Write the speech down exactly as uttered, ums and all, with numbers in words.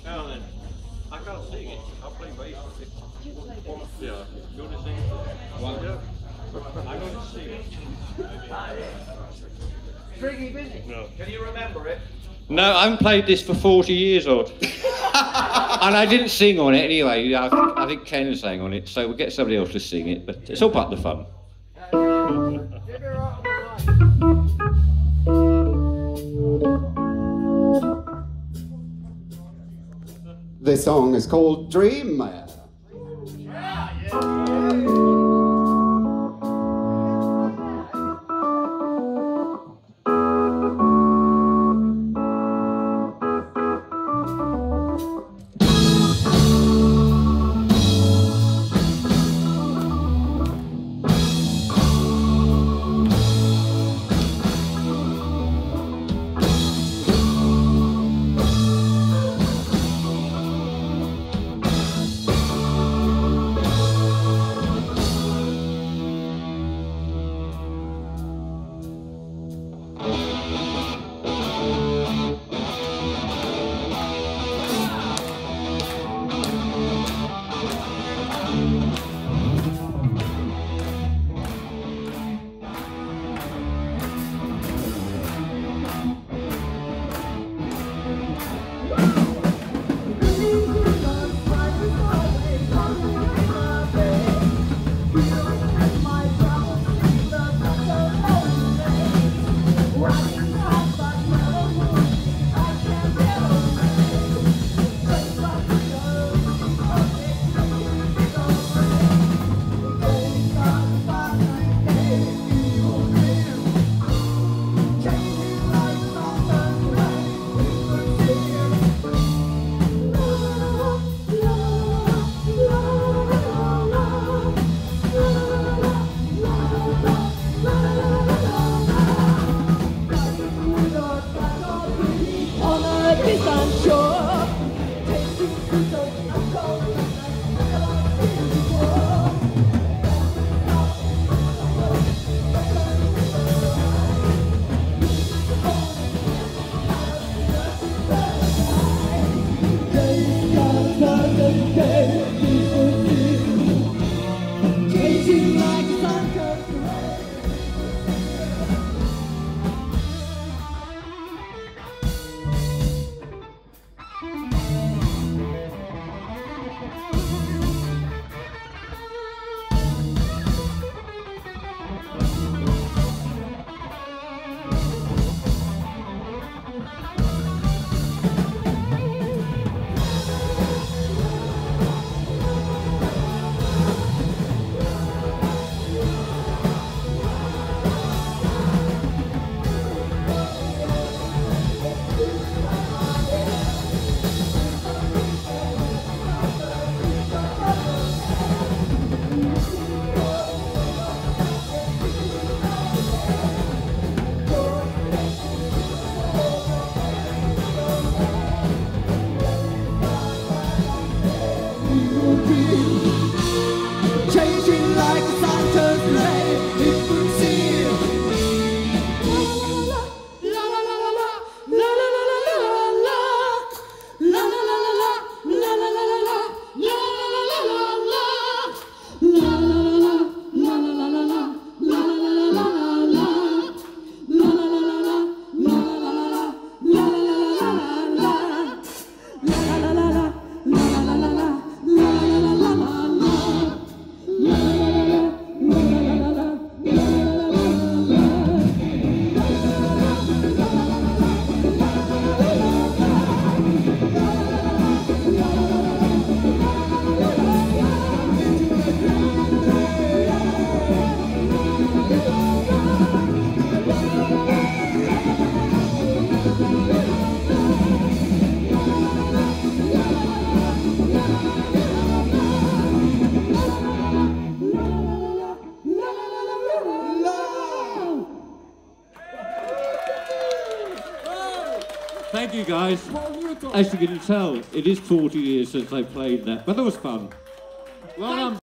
Now then, I can't sing it. I'll play bass. Yeah. You want to sing it? Well, yeah. I'm going to sing it. Stringy Busy. No. Can you remember it? No, I haven't played this for forty years odd. And I didn't sing on it anyway. I, I think Ken sang on it, so we'll get somebody else to sing it, but it's all part of the fun. This song is called Dream. Yeah, yeah. Thank you, guys. As you can tell, it is forty years since I played that, but it was fun. Well done.